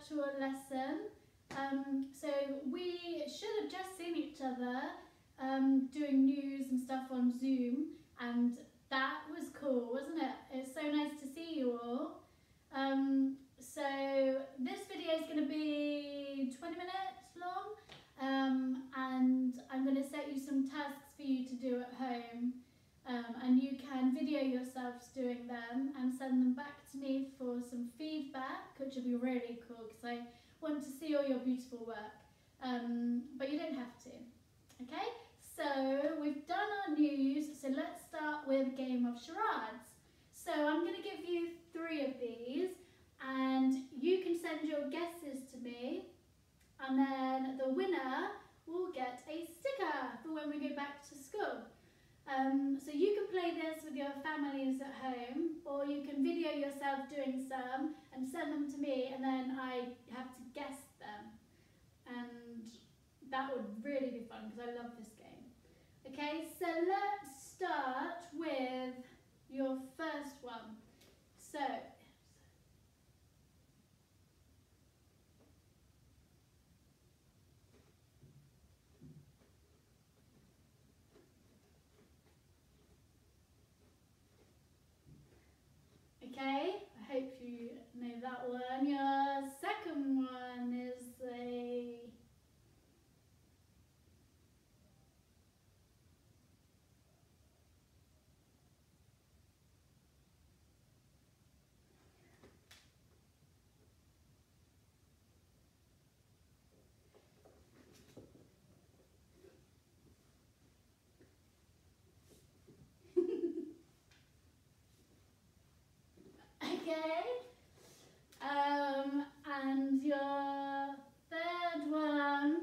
virtual lesson. So we should have just seen each other doing news and stuff on Zoom, and that was cool, wasn't it? It's so nice to see you all. So this video is going to be 20 minutes long, and I'm going to set you some tasks for you to do at home, and you can video yourselves doing them and send them back to me for some feedback, which will be really cool because I want to see all your beautiful work, but you don't have to. Okay, so we've done our news, so let's start with a game of charades. So I'm going to give you 3 of these, and you can send your guesses to me, and then the winner will get a sticker for when we go back to school. So you can play this with your families at home, or you can video yourself doing some and send them to me, and then I have to guess them, and that would really be fun because I love this game. Okay, so let's start with your first one. So okay, I hope you know that one. Your second one is a okay, and your third one,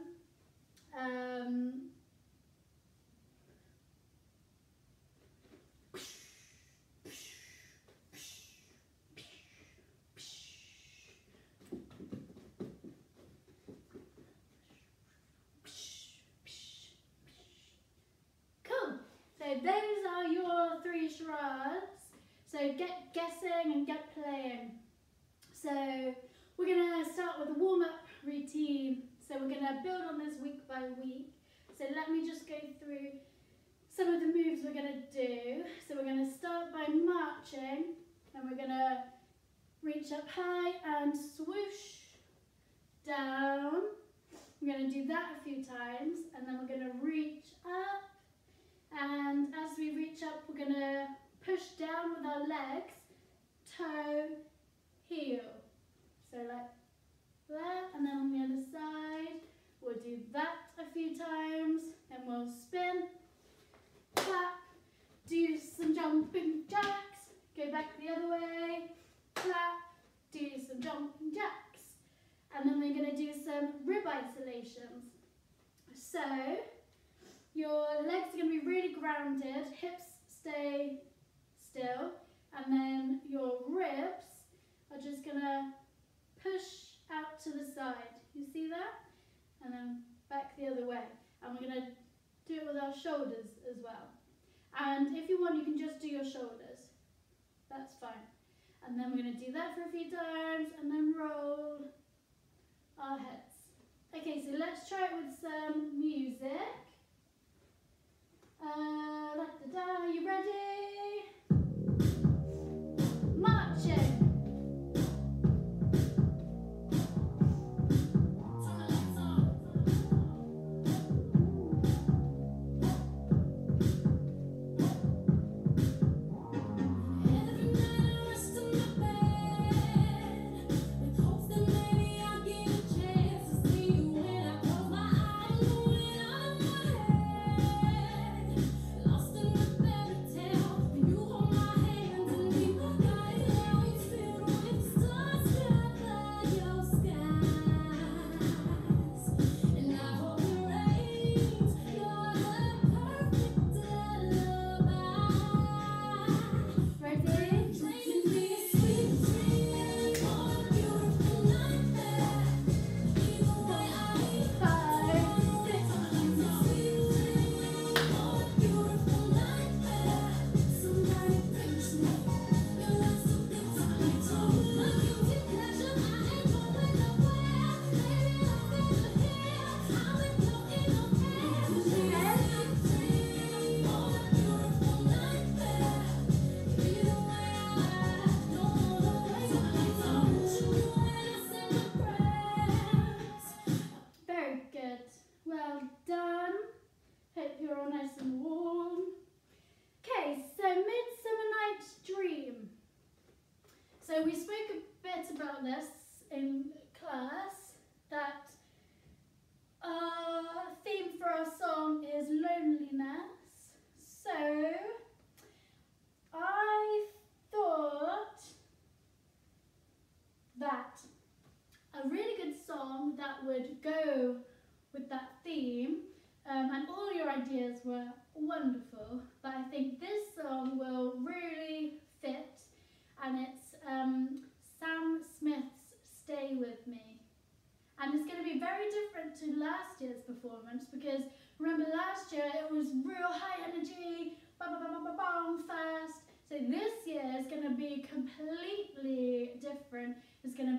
cool. So those are your 3 charades. So get guessing and get playing. So we're going to start with a warm-up routine. So we're going to build on this week by week. So let me just go through some of the moves we're going to do. So we're going to start by marching, and we're going to reach up high and swoosh down. We're going to do that a few times, and then we're going to reach up. And as we reach up, we're going to push down with our legs, toe, heel. So like that, and then on the other side, we'll do that a few times, then we'll spin, clap, do some jumping jacks, go back the other way, clap, do some jumping jacks, and then we're going to do some rib isolations. So your legs are going to be really grounded, hips stay still, and then your ribs are just going to push out to the side. You see that? And then back the other way. And we're going to do it with our shoulders as well. And if you want, you can just do your shoulders. That's fine. And then we're going to do that for a few times, and then roll our heads. Okay, so let's try it with some music. Are you ready? Marching. Lost in the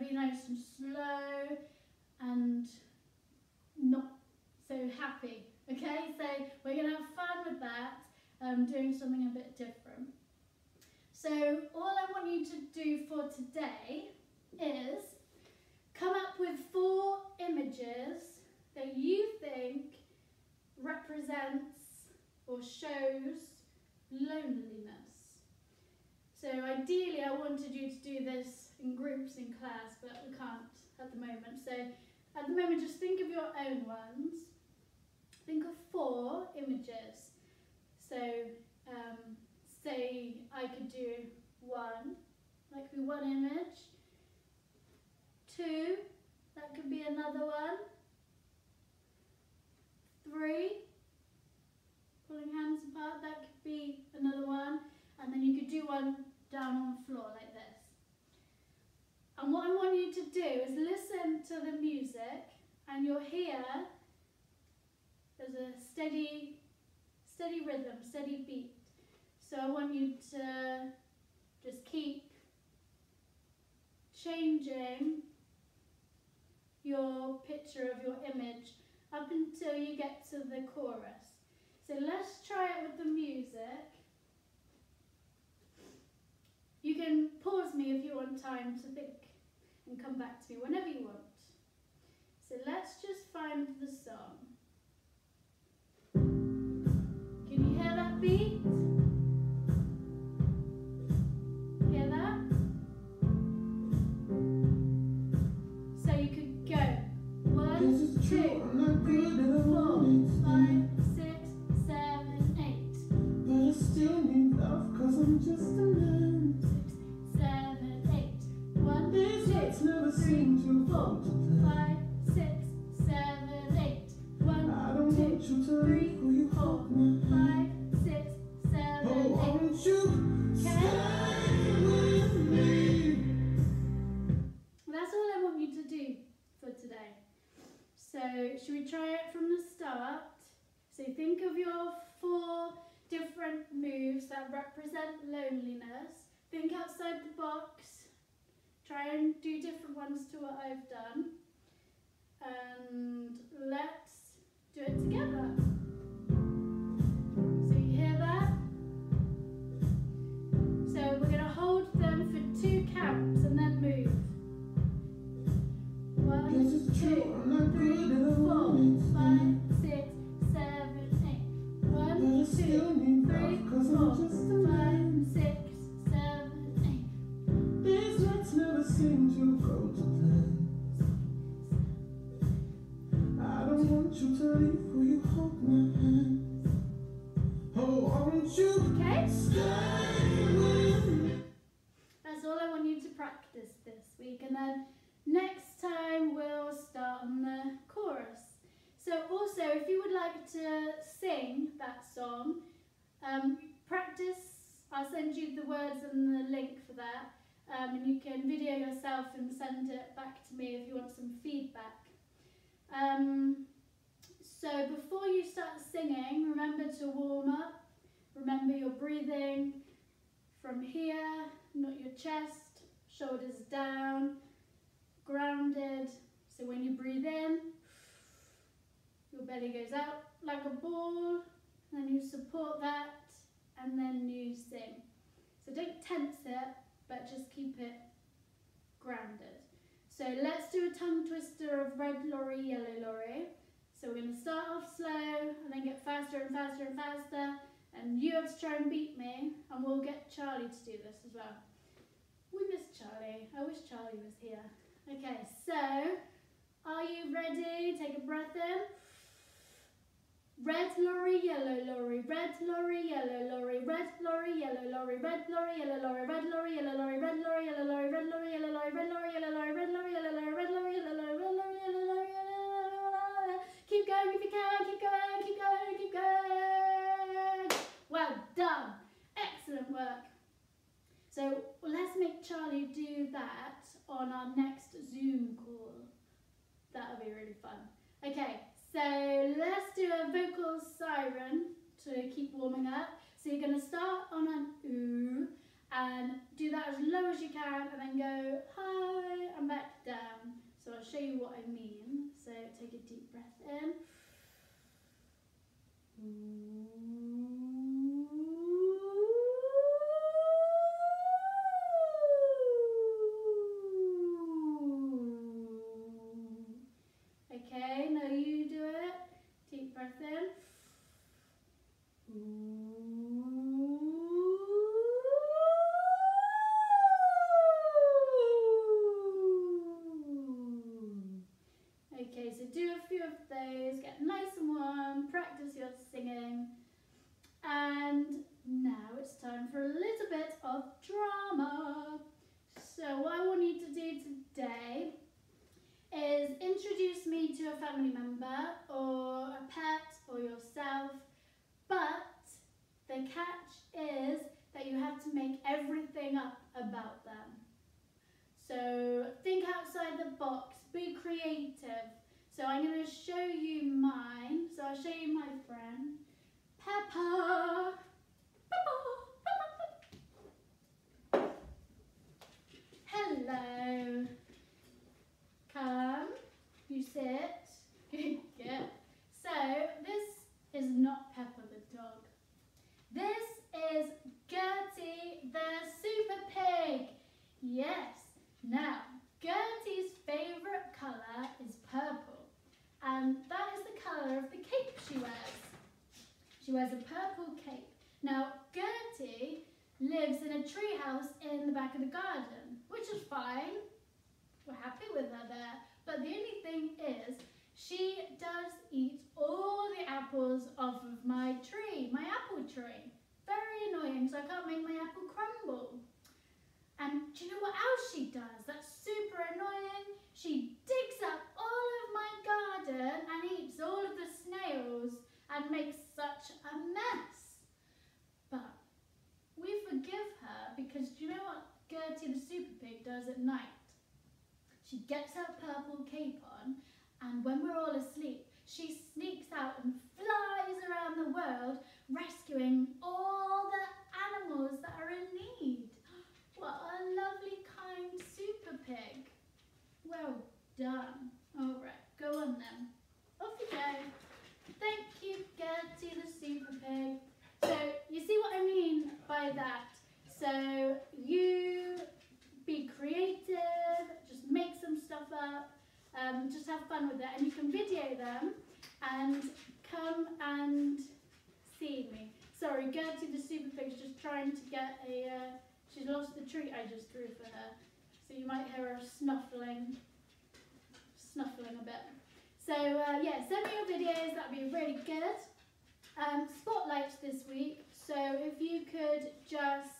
be nice and slow and not so happy. Okay, so we're going to have fun with that, doing something a bit different. So all I want you to do for today is come up with 4 images that you think represents or shows loneliness. So ideally I wanted you to do this in groups in class, but we can't at the moment. So at the moment just think of your own ones. Think of 4 images. So say I could do 1, that could be 1 image. 2, that could be another one. 3, pulling hands apart, that could be another one. And then you could do one down on the floor like this. And what I want you to do is listen to the music, and you'll hear there's a steady rhythm, steady beat. So I want you to just keep changing your picture of your image up until you get to the chorus. So let's try it with the music. You can pause me if you want time to think and come back to me whenever you want. So let's just find the song. Can you hear that beat? Hear that? So you could go 1, 2, 3, 4, 5, 6, 7, 8. But I still need love, 'cause I'm just a man. 6, 7, 8. 1, These 2, nights never 3, seem to 4, go to plan. 5, 6, 7, 8. 1, I don't 2, want you to 3, leave, will you 4, hold my 5, hand? 6, 7, Oh, 8. won't you stay with me? That's all I want you to do for today. So should we try it from the start? So think of your 4 different moves that represent loneliness. Think outside the box. Try and do different ones to what I've done. And let's do it together. So you hear that? So we're going to hold them for 2 counts and then move. 1, Guess it's 2, true, I'm not 3, good at 4, romance. 5, 6, 7, 8. 1, But I 2, still need 3, love, 'cause 4, I'm just a 5, man. 6, 7, 8. These nights never seem to go to plan. I don't want you to leave, will you hold my hand? Oh, won't you Okay? stay with me? That's all I want you to practice this week, and then next time we'll start on the chorus. So also, if you would like to sing that song, practice. I'll send you the words and the link for that, and you can video yourself and send it back to me if you want some feedback. So before you start singing, remember to warm up. Remember your breathing from here, not your chest, shoulders down, grounded. So when you breathe in, your belly goes out like a ball, then you support that, and then you sing. So don't tense it, but just keep it grounded. So let's do a tongue twister of red lorry, yellow lorry. So we're going to start off slow and then get faster and faster and faster. And you have to try and beat me, and we'll get Charlie to do this as well. We miss Charlie. I wish Charlie was here. Okay, so are you ready? Take a breath in. Red lorry, yellow lorry, red lorry, yellow lorry, red lorry, yellow lorry, red lorry, yellow lorry, red lorry, yellow lorry, red lorry, yellow lorry, red lorry, yellow lorry, red lorry, yellow lorry, red lorry, yellow lorry, red lorry, yellow lorry, red lorry, yellow lorry, keep going if you can, keep going, keep going, keep going. Well done. Excellent work. So let's make Charlie do that on our next Zoom call. That'll be really fun. Okay, so let's do a vocal siren to keep warming up. So you're going to start on an ooh and do that as low as you can, and then go high and back show you what I mean. So take a deep breath in. Okay, now you do it. Deep breath in. Okay, so do a few of those, get nice and warm, practice your singing. And now it's time for a little bit of drama. So what I want you to do today is introduce me to a family member or a pet or yourself, but the catch is that you have to make everything up about them. So think outside the box, be creative. So I'm going to show you mine. So I'll show you my friend, Peppa. Peppa. Hello. Come, you sit. Good. So this is not Peppa the dog. This is Gertie the super pig. Yes. Now, Gertie's favourite colour is purple, and that is the colour of the cape she wears. She wears a purple cape. Now, Gertie lives in a treehouse in the back of the garden, which is fine. We're happy with her there. But the only thing is, she does eat all the apples off of my tree, my apple tree. Very annoying, so I can't make my apple crumble. And do you know what else she does that's super annoying? She digs up all of my garden and eats all of the snails and makes such a mess. But we forgive her because do you know what Gertie the super pig does at night? She gets her purple cape on, and when we're all asleep, she sneaks out and flies around the world rescuing all the animals that are in need. What a lovely, kind super pig. Well done. All right, go on then. Off you go. Thank you, Gertie the super pig. So, you see what I mean by that? So, you be creative, just make some stuff up, just have fun with it, and you can video them and come and see me. Sorry, Gertie the super pig's just trying to get a... she's lost the treat I just threw for her, so you might hear her snuffling a bit. So yeah, send me your videos, that'd be really good. Spotlights this week, so if you could just,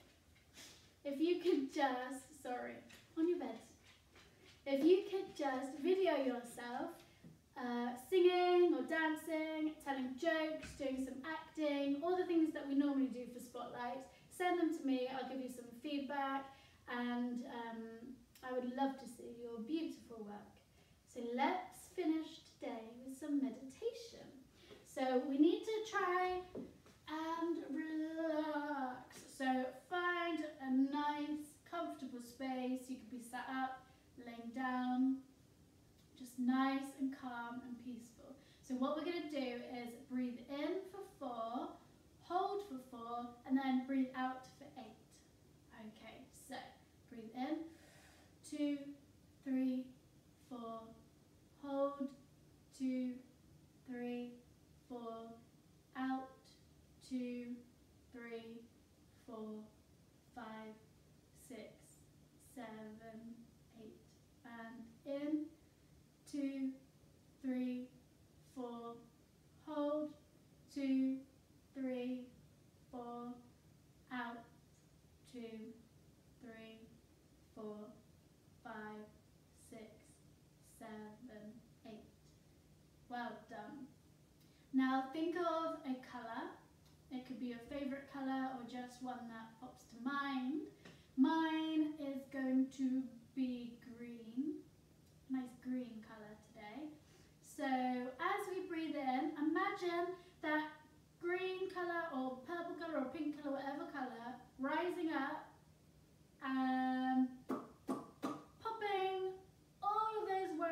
sorry, on your bed. If you could just video yourself singing or dancing, telling jokes, doing some acting, all the things that we normally do for spotlights, send them to me, I'll give you some feedback, and I would love to see your beautiful work. So let's finish today with some meditation. So we need to try and relax. So find a nice, comfortable space. You could be sat up, laying down, just nice and calm and peaceful. So what we're going to do is breathe in for 4, hold for 4, and then breathe out for 8. Okay, so breathe in, 2, 3, 4, hold, 2, 3, 4, out, 2, 3, 4, 5, 6, 7, 8, and in, 2, 3, 4, hold, 2, 3, 4, out, 2, 3, 4, 5, 6, 7, 8. Well done. Now think of a colour. It could be your favourite colour or just one that pops to mind. Mine is going to be green. Nice green colour today. So as we breathe in, imagine that green colour or purple colour or pink colour, whatever colour, rising up and popping all of those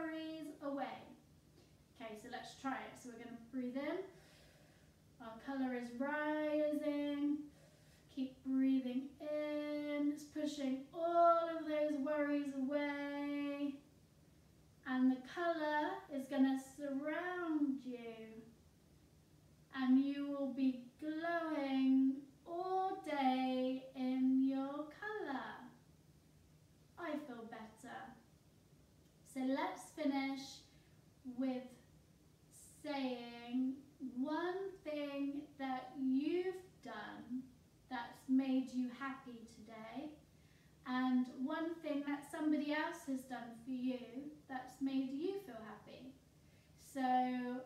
colour is rising. Keep breathing in. It's pushing all of those worries away. And the colour is going to surround you. And you will be glowing all day in your colour. I feel better. So let's finish with saying one thing that you've done that's made you happy today, and one thing that somebody else has done for you that's made you feel happy. So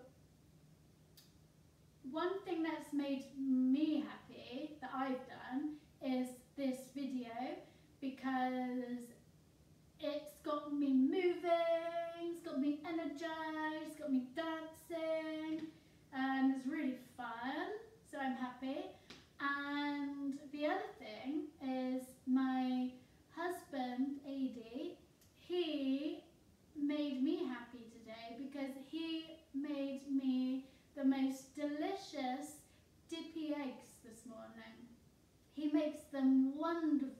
one thing that's made me happy that I've done is this video, because it's got me moving, it's got me energized, it's got me dancing, and it's really fun, so I'm happy. And the other thing is my husband, Adi, he made me happy today because he made me the most delicious dippy eggs this morning. He makes them wonderful.